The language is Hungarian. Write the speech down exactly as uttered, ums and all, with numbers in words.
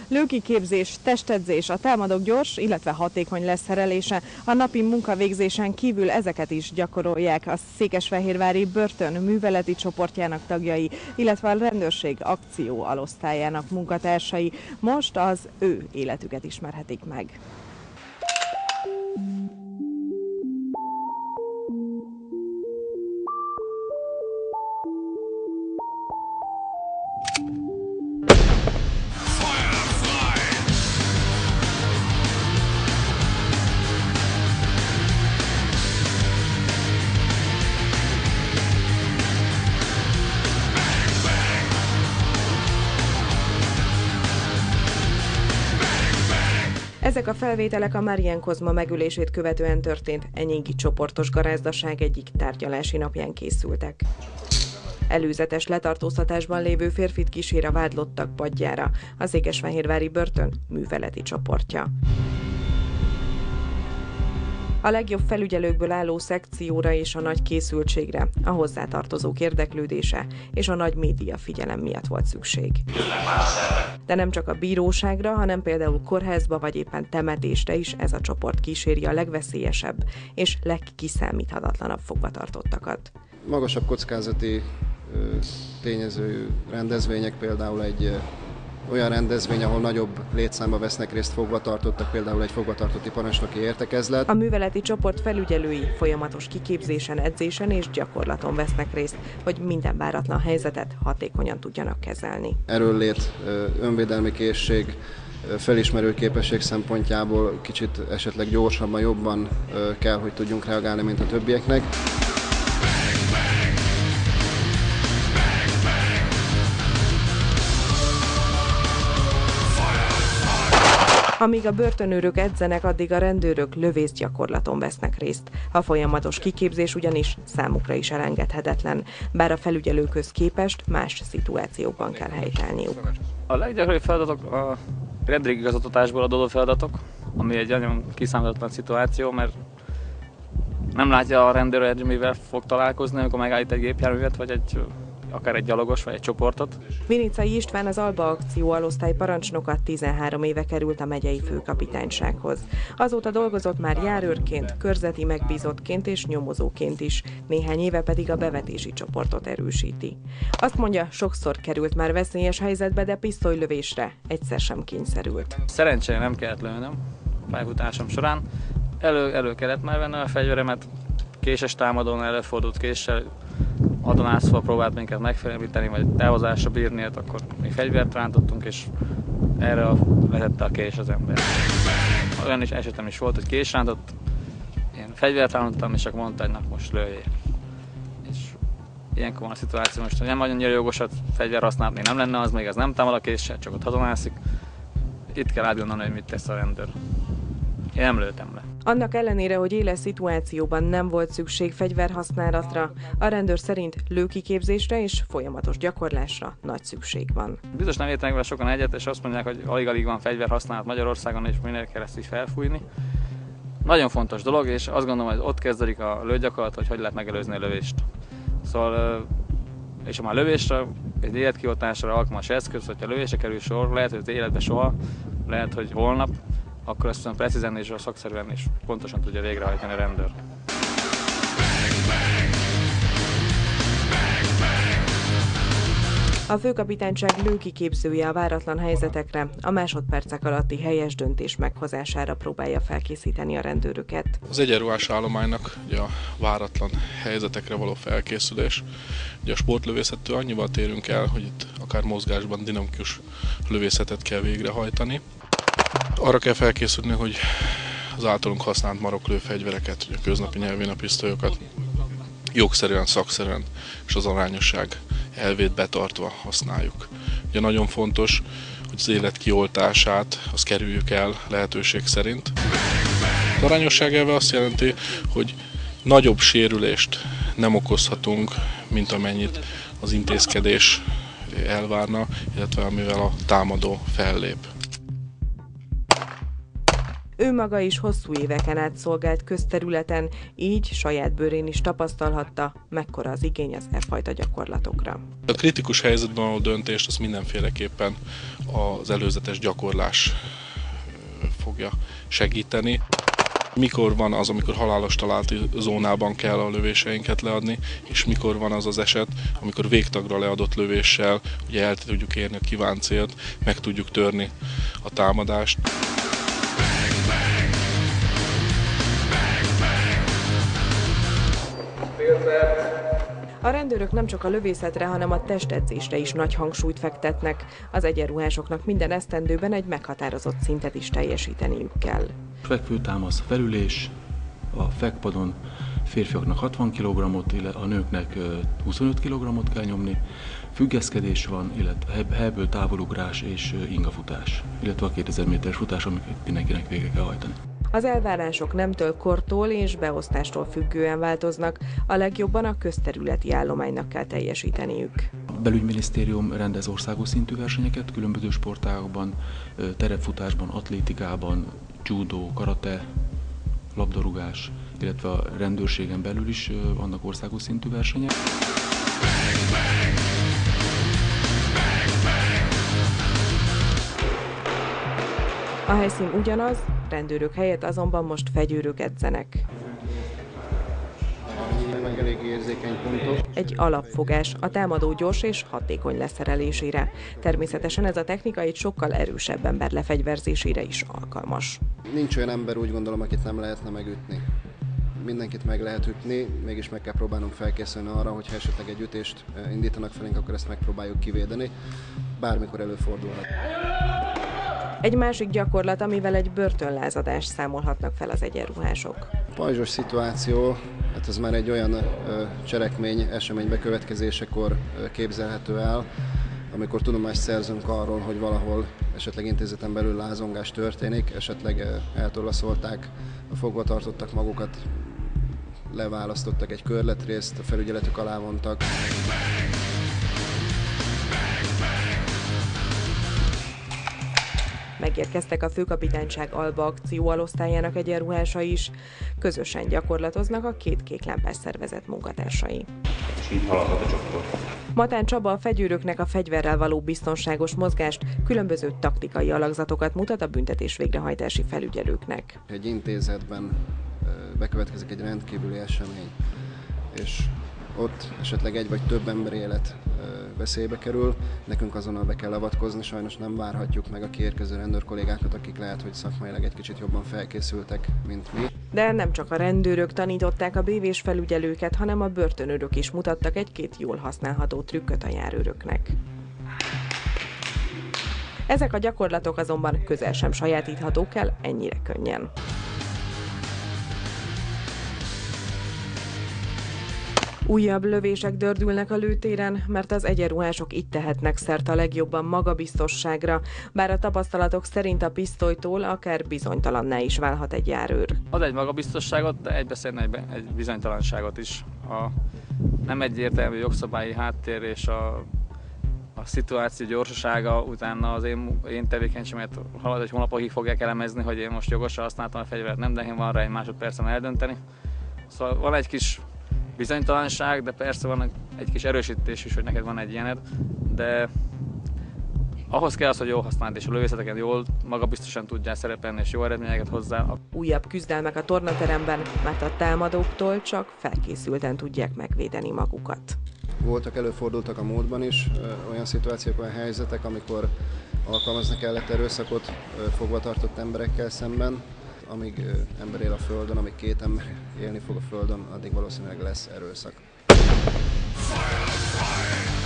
Lőkiképzés, testedzés, a támadók gyors, illetve hatékony leszerelése. A napi munkavégzésen kívül ezeket is gyakorolják a székesfehérvári börtön műveleti csoportjának tagjai, illetve a rendőrség akció alosztályának munkatársai. Most az ő életüket ismerhetik meg. Ezek a felvételek a Marián Kozma megölését követően történt enyingi csoportos garázdaság egyik tárgyalási napján készültek. Előzetes letartóztatásban lévő férfit kísér a vádlottak padjára, a székesfehérvári börtön műveleti csoportja. A legjobb felügyelőkből álló szekcióra és a nagy készültségre, a hozzátartozók érdeklődése és a nagy média figyelem miatt volt szükség. De nem csak a bíróságra, hanem például kórházba vagy éppen temetésre is ez a csoport kíséri a legveszélyesebb és legkiszámíthatatlanabb fogvatartottakat. Magasabb kockázati tényező rendezvények, például egy olyan rendezvény, ahol nagyobb létszámba vesznek részt fogvatartottak, például egy fogvatartotti parancsnoki értekezlet. A műveleti csoport felügyelői folyamatos kiképzésen, edzésen és gyakorlaton vesznek részt, hogy minden váratlan helyzetet hatékonyan tudjanak kezelni. Erőllét, önvédelmi készség, felismerő képesség szempontjából kicsit esetleg gyorsabban, jobban kell, hogy tudjunk reagálni, mint a többieknek. Amíg a börtönőrök edzenek, addig a rendőrök lövészgyakorlaton vesznek részt. A folyamatos kiképzés ugyanis számukra is elengedhetetlen, bár a felügyelőkhöz képest más szituációkban kell helytállniuk. A leggyakoribb feladatok a rendőrigazgatásból adódó feladatok, ami egy nagyon kiszámíthatatlan szituáció, mert nem látja a rendőr, hogy mivel fog találkozni, amikor megállít egy gépjárművet, vagy egy akár egy gyalogos, vagy egy csoportot. Vinicai István, az Alba Akció alosztály parancsnoka, tizenhárom éve került a megyei főkapitánysághoz. Azóta dolgozott már járőrként, körzeti megbízottként és nyomozóként is, néhány éve pedig a bevetési csoportot erősíti. Azt mondja, sokszor került már veszélyes helyzetbe, de pisztolylövésre egyszer sem kényszerült. Szerencsére nem kellett lőnöm pályafutásom során. Elő, elő kellett már vennem a fegyveremet, késes támadón előfordult késsel, adonászva próbált minket megfélemlíteni, vagy távozásra bírni, akkor mi fegyvert rántottunk, és erre vezette a kés az ember. Olyan is esetem is volt, hogy kés rántott, én fegyvert rántottam, és akkor mondta, hogy na, most lőjél. És ilyenkor van a szituáció, most, hogy nem annyira jogosat fegyver használni nem lenne, az még az nem támad a késsel, csak ott hadonászik. Itt kell átgondolni, hogy mit tesz a rendőr. Én nem lőttem le. Annak ellenére, hogy éles szituációban nem volt szükség fegyverhasználatra, a rendőr szerint lőkiképzésre és folyamatos gyakorlásra nagy szükség van. Biztos nem értenek vele sokan egyet, és azt mondják, hogy alig-alig van fegyverhasználat Magyarországon, és minél kell ezt is felfújni. Nagyon fontos dolog, és azt gondolom, hogy ott kezdődik a lőgyakorlat, hogy hogy lehet megelőzni a lövést. Szóval, és ha már lövésre, egy életkioltásra alkalmas eszköz, hogyha lövésre kerül sor, lehet, hogy az életben soha, lehet, hogy holnap, akkor ezt precízen és szakszerűen is pontosan tudja végrehajtani a rendőr. A főkapitányság lőkiképzője a váratlan helyzetekre, a másodpercek alatti helyes döntés meghozására próbálja felkészíteni a rendőröket. Az egyenruhás állománynak ugye a váratlan helyzetekre való felkészülés. Ugye a sportlövészettől annyival térünk el, hogy itt akár mozgásban dinamikus lövészetet kell végrehajtani. Arra kell felkészülni, hogy az általunk használt maroklőfegyvereket, a köznapi nyelvén a pisztolyokat jogszerűen, szakszerűen és az arányosság elvét betartva használjuk. Ugye nagyon fontos, hogy az élet kioltását azt kerüljük el lehetőség szerint. Az arányosság elve azt jelenti, hogy nagyobb sérülést nem okozhatunk, mint amennyit az intézkedés elvárna, illetve amivel a támadó fellép. Ő maga is hosszú éveken át szolgált közterületen, így saját bőrén is tapasztalhatta, mekkora az igény az e fajta gyakorlatokra. A kritikus helyzetben való döntést az mindenféleképpen az előzetes gyakorlás fogja segíteni. Mikor van az, amikor halálos találati zónában kell a lövéseinket leadni, és mikor van az az eset, amikor végtagra leadott lövéssel ugye el tudjuk érni a kívánt célt, meg tudjuk törni a támadást. A rendőrök nem csak a lövészetre, hanem a testedzésre is nagy hangsúlyt fektetnek. Az egyenruhásoknak minden esztendőben egy meghatározott szintet is teljesíteniük kell. Fekvőtámasz, felülés, a fekpadon férfiaknak hatvan kilogrammot, a nőknek huszonöt kilogrammot kell nyomni, függeszkedés van, illetve helyből távolugrás és ingafutás, illetve a kétezer méteres futás, amiket mindenkinek végre kell hajtani. Az elvárások nemtől, kortól és beosztástól függően változnak, a legjobban a közterületi állománynak kell teljesíteniük. A belügyminisztérium rendez országos szintű versenyeket különböző sportágokban, terepfutásban, atlétikában, judó, karate, labdarúgás, illetve a rendőrségen belül is vannak országos szintű versenyek. A helyszín ugyanaz, rendőrök helyett azonban most fegyőrök edzenek. Elég érzékeny pontok. Egy alapfogás a támadó gyors és hatékony leszerelésére. Természetesen ez a technika egy sokkal erősebb ember lefegyverzésére is alkalmas. Nincs olyan ember, úgy gondolom, akit nem lehetne megütni. Mindenkit meg lehet ütni, mégis meg kell próbálnunk felkészülni arra, hogy ha esetleg egy ütést indítanak felénk, akkor ezt megpróbáljuk kivédeni. Bármikor előfordulhat. Egy másik gyakorlat, amivel egy börtönlázadást számolhatnak fel az egyenruhások. A pajzsos szituáció, hát ez már egy olyan ö, cselekmény, esemény bekövetkezésekor ö, képzelhető el, amikor tudomást szerzünk arról, hogy valahol esetleg intézeten belül lázongás történik, esetleg ö, eltorlaszolták, a fogvatartottak magukat, leválasztottak egy körletrészt, a felügyeletük alá vontak. Megérkeztek a főkapitányság Alba akcióalosztályának egyenruhásai is. Közösen gyakorlatoznak a két kéklámpás szervezet munkatársai. És így haladhat a csoport. Matán Csaba a fegyőröknek a fegyverrel való biztonságos mozgást, különböző taktikai alakzatokat mutat a büntetés végrehajtási felügyelőknek. Egy intézetben bekövetkezik egy rendkívüli esemény, és ott esetleg egy vagy több ember élet veszélybe kerül, nekünk azonnal be kell avatkozni, sajnos nem várhatjuk meg a kiérkező rendőrkollégákat, akik lehet, hogy szakmailag egy kicsit jobban felkészültek, mint mi. De nem csak a rendőrök tanították a bé vés felügyelőket, hanem a börtönőrök is mutattak egy-két jól használható trükköt a járőröknek. Ezek a gyakorlatok azonban közel sem sajátíthatók el ennyire könnyen. Újabb lövések dördülnek a lőtéren, mert az egyenruhások itt tehetnek szert a legjobban magabiztosságra, bár a tapasztalatok szerint a pisztolytól akár bizonytalanná is válhat egy járőr. Ad egy magabiztosságot, de egybeszerűen egy, egy bizonytalanságot is. A nem egyértelmű jogszabályi háttér és a, a szituáció gyorsasága utána az én, én tevékenységemet halad egy hónapokig fogják elemezni, hogy én most jogosan használtam a fegyvert, nem, de én van rá egy másodpercen eldönteni. Szóval van egy kis bizonytalanság, de persze van egy kis erősítés is, hogy neked van egy ilyened, de ahhoz kell az, hogy jól használd, és a lövészeteken jól, magabiztosan tudjál szerepelni, és jó eredményeket hozzá. Újabb küzdelmek a tornateremben, mert a támadóktól csak felkészülten tudják megvédeni magukat. Voltak, előfordultak a múltban is olyan szituációk, olyan helyzetek, amikor alkalmazni kellett erőszakot fogvatartott emberekkel szemben. Amíg ember él a földön, amíg két ember élni fog a földön, addig valószínűleg lesz erőszak. Fire, fire.